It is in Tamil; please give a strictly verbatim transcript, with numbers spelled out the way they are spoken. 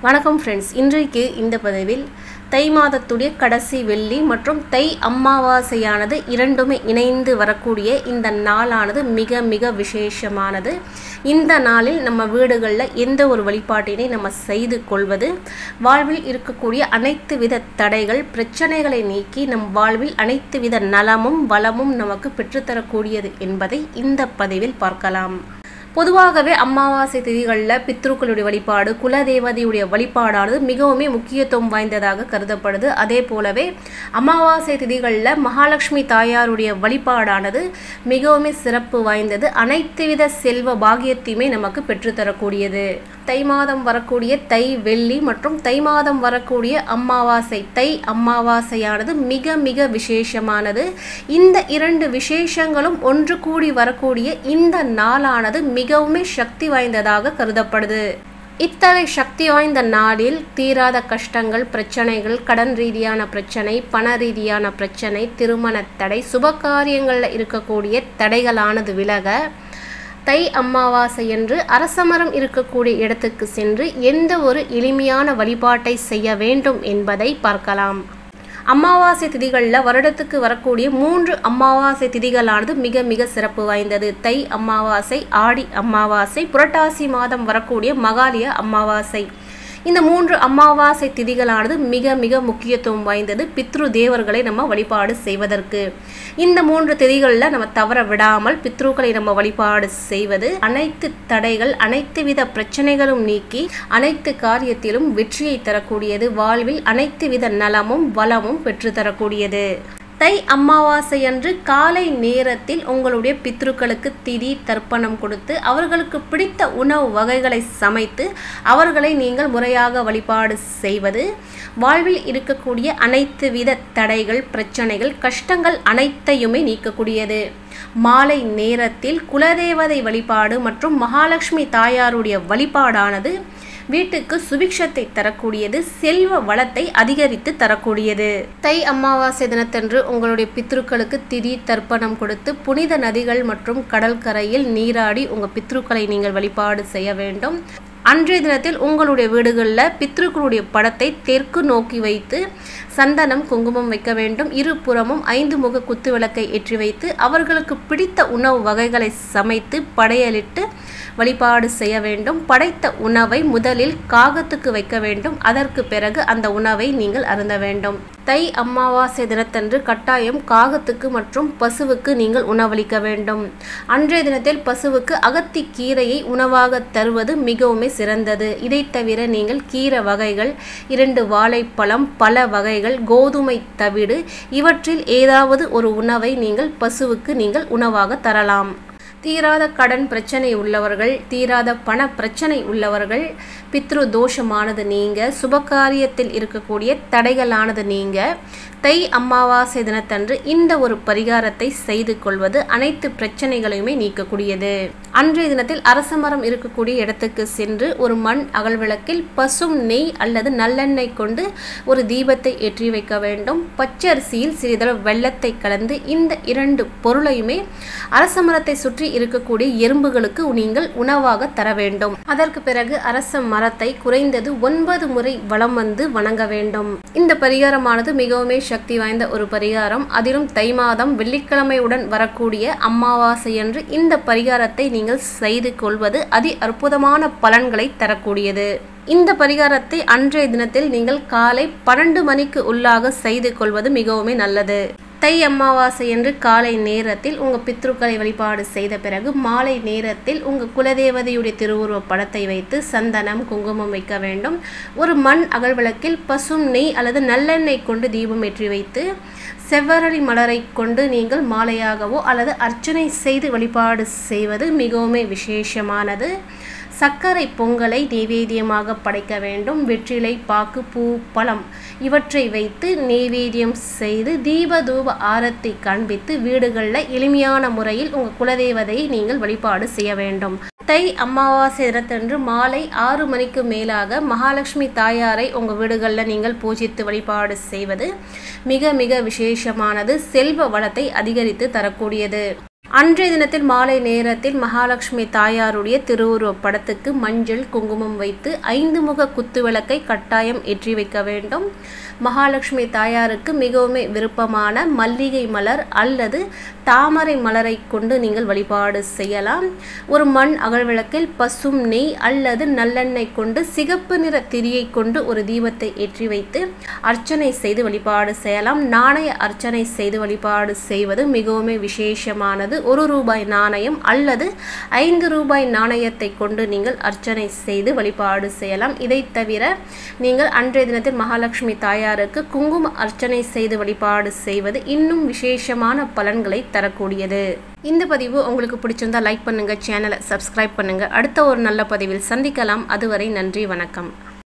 வணக்கம் ஃப்ரெண்ட்ஸ், இன்றைக்கு இந்த பதிவில் தை மாதத்துடைய கடைசி வெள்ளி மற்றும் தை அமாவாசையானது இரண்டுமே இணைந்து வரக்கூடிய இந்த நாளானது மிக மிக விசேஷமானது. இந்த நாளில் நம்ம வீடுகளில் எந்த ஒரு வழிபாட்டினை நம்ம செய்து கொள்வது வாழ்வில் இருக்கக்கூடிய அனைத்து வித தடைகள் பிரச்சனைகளை நீக்கி நம் வாழ்வில் அனைத்து வித நலமும் வளமும் நமக்கு பெற்றுத்தரக்கூடியது என்பதை இந்த பதிவில் பார்க்கலாம். பொதுவாகவே அமாவாசை திதிகளில் பித்ருக்களுடைய வழிபாடு குலதேவதையுடைய வழிபாடானது மிகவும் முக்கியத்துவம் வாய்ந்ததாக கருதப்படுது. அதே போலவே அமாவாசை திதிகளில் மகாலட்சுமி தாயாருடைய வழிபாடானது மிகவும் சிறப்பு வாய்ந்தது. அனைத்து வித செல்வ பாகியத்தையுமே நமக்கு பெற்றுத்தரக்கூடியது. தை மாதம் வரக்கூடிய தை வெள்ளி மற்றும் தை மாதம் வரக்கூடிய அமாவாசை தை அமாவாசையானது மிக மிக விசேஷமானது. இந்த இரண்டு விசேஷங்களும் ஒன்று கூடி வரக்கூடிய இந்த நாளானது மிகவும் சக்தி வாய்ந்ததாக கருதப்படுது. இத்தகைய சக்தி வாய்ந்த நாளில் தீராத கஷ்டங்கள் பிரச்சனைகள் கடன் ரீதியான பிரச்சனை பண ரீதியான பிரச்சனை திருமண தடை சுபகாரியங்களில் இருக்கக்கூடிய தடைகளானது விலக தை அமாவாசை என்று அரசமரம் இருக்கக்கூடிய இடத்துக்கு சென்று எந்த ஒரு எளிமையான வழிபாட்டை செய்ய வேண்டும் என்பதை பார்க்கலாம். அமாவாசை திதிகளில் வருடத்துக்கு வரக்கூடிய மூன்று அமாவாசை திதிகளானது மிக மிக சிறப்பு வாய்ந்தது. தை அமாவாசை, ஆடி அமாவாசை, புரட்டாசி மாதம் வரக்கூடிய மகாலய அமாவாசை. இந்த மூன்று அமாவாசை திதிகளானது மிக மிக முக்கியத்துவம் வாய்ந்தது பித்ரு தேவர்களை நம்ம வழிபாடு செய்வதற்கு. இந்த மூன்று திதிகளில் நம்ம தவற விடாமல் பித்ருக்களை நம்ம வழிபாடு செய்வது அனைத்து தடைகள் அனைத்து வித பிரச்சனைகளும் நீக்கி அனைத்து காரியத்திலும் வெற்றியை தரக்கூடியது. வாழ்வில் அனைத்து வித நலமும் வளமும் பெற்று தரக்கூடியது. தை அமாவாசை அன்று காலை நேரத்தில் உங்களுடைய பித்ருக்களுக்கு திதி தர்ப்பணம் கொடுத்து அவர்களுக்கு பிடித்த உணவு வகைகளை சமைத்து அவர்களை நீங்கள் முறையாக வழிபாடு செய்வது வாழ்வில் இருக்கக்கூடிய அனைத்து வித தடைகள் பிரச்சனைகள் கஷ்டங்கள் அனைத்தையுமே நீக்கக்கூடியது. மாலை நேரத்தில் குலதேவதை வழிபாடு மற்றும் மகாலட்சுமி தாயாருடைய வழிபாடானது வீட்டுக்கு சுபிக்ஷத்தை தரக்கூடியது செல்வ வளத்தை அதிகரித்து தரக்கூடியது. தை அமாவாசை தினத்தன்று உங்களுடைய பித்ருக்களுக்கு திதி தர்ப்பணம் கொடுத்து புனித நதிகள் மற்றும் கடற்கரையில் நீராடி உங்கள் பித்ருக்களை நீங்கள் வழிபாடு செய்ய வேண்டும். அன்றைய தினத்தில் உங்களுடைய வீடுகளில் பித்ருக்களுடைய படத்தை தெற்கு நோக்கி வைத்து சந்தனம் குங்குமம் வைக்க வேண்டும். இருபுறமும் ஐந்து முக குத்து விளக்கை ஏற்றி வைத்து அவர்களுக்கு பிடித்த உணவு வகைகளை சமைத்து படையலிட்டு வழிபாடு செய்ய வேண்டும். படைத்த உணவை முதலில் காகத்துக்கு வைக்க வேண்டும். அதற்கு பிறகு அந்த உணவை நீங்கள் அருந்த வேண்டும். தை அமாவாசை தினத்தன்று கட்டாயம் காகத்துக்கு மற்றும் பசுவுக்கு நீங்கள் உணவளிக்க வேண்டும். அன்றைய தினத்தில் பசுவுக்கு அகத்தி கீரையை உணவாக தருவது மிகவும் சிறந்தது. இதை தவிர நீங்கள் கீரை வகைகள் இரண்டு வாழைப்பழம் பல வகைகள் கோதுமை தவிடு இவற்றில் ஏதாவது ஒரு உணவை நீங்கள் பசுவுக்கு நீங்கள் உணவாக தரலாம். தீராத கடன் பிரச்சனை உள்ளவர்கள் தீராத பண பிரச்சனை உள்ளவர்கள் பித்ரு தோஷமானது நீங்க சுபகாரியத்தில் இருக்கக்கூடிய தடைகளானது நீங்க தை அமாவாசை தினத்தன்று இந்த ஒரு பரிகாரத்தை செய்து கொள்வது அனைத்து பிரச்சனைகளையுமே நீக்கக்கூடியது. அன்றைய தினத்தில் அரசமரம் இருக்கக்கூடிய இடத்துக்கு சென்று ஒரு மண் அகல்விளக்கில் பசும் நெய் அல்லது நல்லெண்ணெய் கொண்டு ஒரு தீபத்தை ஏற்றி வைக்க வேண்டும். பச்சரிசியில் சிறிதளவு வெள்ளத்தை கலந்து இந்த இரண்டு பொருளையுமே அரசமரத்தை சுற்றி இருக்கக்கூடிய எறும்புகளுக்கு நீங்கள் உணவாக தர வேண்டும். அதற்கு பிறகு அரச மரத்தை குறைந்தது ஒன்பது முறை வலம் வந்து வணங்க வேண்டும். இந்த பரிகாரமானது மிகவும் சக்தி வாய்ந்த ஒரு பரிகாரம். அதிலும் தை மாதம் வெள்ளிக்கிழமையுடன் வரக்கூடிய அமாவாசை என்று இந்த பரிகாரத்தை நீங்கள் செய்து கொள்வது அதி அற்புதமான பலன்களை தரக்கூடியது. இந்த பரிகாரத்தை அன்றைய தினத்தில் நீங்கள் காலை பன்னெண்டு மணிக்கு உள்ளாக செய்து கொள்வது மிகவும் நல்லது. தை அமாவாசை என்று காலை நேரத்தில் உங்கள் பித்ருக்களை வழிபாடு செய்த பிறகு மாலை நேரத்தில் உங்கள் குலதேவதையுடைய திருவுருவ படத்தை வைத்து சந்தனம் குங்குமம் வைக்க வேண்டும். ஒரு மண் அகல்விளக்கில் பசும் நெய் அல்லது நல்லெண்ணெய் கொண்டு தீபம் ஏற்றி வைத்து செவ்வரளி மலரை கொண்டு நீங்கள் மாலையாகவோ அல்லது அர்ச்சனை செய்து வழிபாடு செய்வது மிகவும் விசேஷமானது. சர்க்கரை பொங்கலை நெய்வேத்தியமாக படைக்க வேண்டும். வெற்றிலை பாக்கு பூ பழம் இவற்றை வைத்து நெய்வேத்தியம் செய்து தீப தூப ஆரத்தி காண்பித்து வீடுகளில் எளிமையான முறையில் உங்கள் குலதேவதையை நீங்கள் வழிபாடு செய்ய வேண்டும். தை அமாவாசை தினத்தன்று மாலை ஆறு மணிக்கு மேலாக மகாலட்சுமி தாயாரை உங்கள் வீடுகளில் நீங்கள் பூஜித்து வழிபாடு செய்வது மிக மிக விசேஷமானது செல்வ வளத்தை அதிகரித்து தரக்கூடியது. அன்றைய தினத்தில் மாலை நேரத்தில் மகாலட்சுமி தாயாருடைய திருவுருவ படத்துக்கு மஞ்சள் குங்குமம் வைத்து ஐந்து முக குத்து விளக்கை கட்டாயம் ஏற்றி வைக்க வேண்டும். மகாலட்சுமி தாயாருக்கு மிகவும் விருப்பமான மல்லிகை மலர் அல்லது தாமரை மலரை கொண்டு நீங்கள் வழிபாடு செய்யலாம். ஒரு மண் அகல் விளக்கில் பசும் நெய் அல்லது நல்லெண்ணெய் கொண்டு சிகப்பு நிற திரியை கொண்டு ஒரு தீபத்தை ஏற்றி வைத்து அர்ச்சனை செய்து வழிபாடு செய்யலாம். நாணய அர்ச்சனை செய்து வழிபாடு செய்வது மிகவும் விசேஷமானது. ஒரு ரூபாய் நாணயம் அல்லது ஐந்து ரூபாய் நாணயத்தை கொண்டு நீங்கள் அர்ச்சனை செய்து வழிபாடு செய்யலாம். இதை தவிர நீங்கள் அன்றைய தினத்தில் மகாலட்சுமி தாயாருக்கு குங்கும அர்ச்சனை செய்து வழிபாடு செய்வது இன்னும் விசேஷமான பலன்களை தரக்கூடியது. இந்த பதிவு உங்களுக்கு பிடிச்சிருந்தா லைக் பண்ணுங்க, சேனலை சப்ஸ்கிரைப் பண்ணுங்க. அடுத்த ஒரு நல்ல பதிவில் சந்திக்கலாம். அதுவரை நன்றி, வணக்கம்.